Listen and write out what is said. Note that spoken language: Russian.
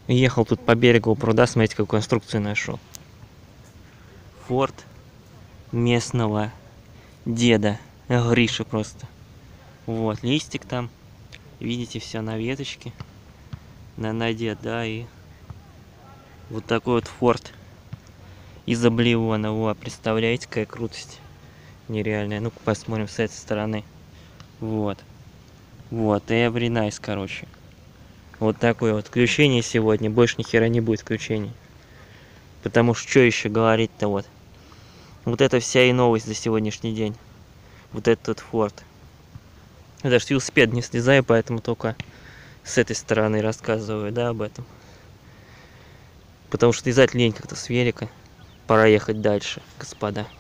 Ехал тут по берегу пруда, смотрите, какую конструкцию нашел. Форт местного деда Гриши просто. Вот, листик там. Видите, все на веточке. На ноде, да, и вот такой вот форт из Обливиона. Во, представляете, какая крутость нереальная. Ну-ка посмотрим с этой стороны. Вот. Вот, every nice, короче. Вот такое вот включение сегодня. Больше ни хера не будет включений. Потому что еще говорить-то вот. Вот это вся и новость за сегодняшний день. Вот этот форт. Я даже с велосипеда не слезаю, поэтому только с этой стороны рассказываю, да, об этом. Потому что лезать лень как-то с велика. Пора ехать дальше, господа.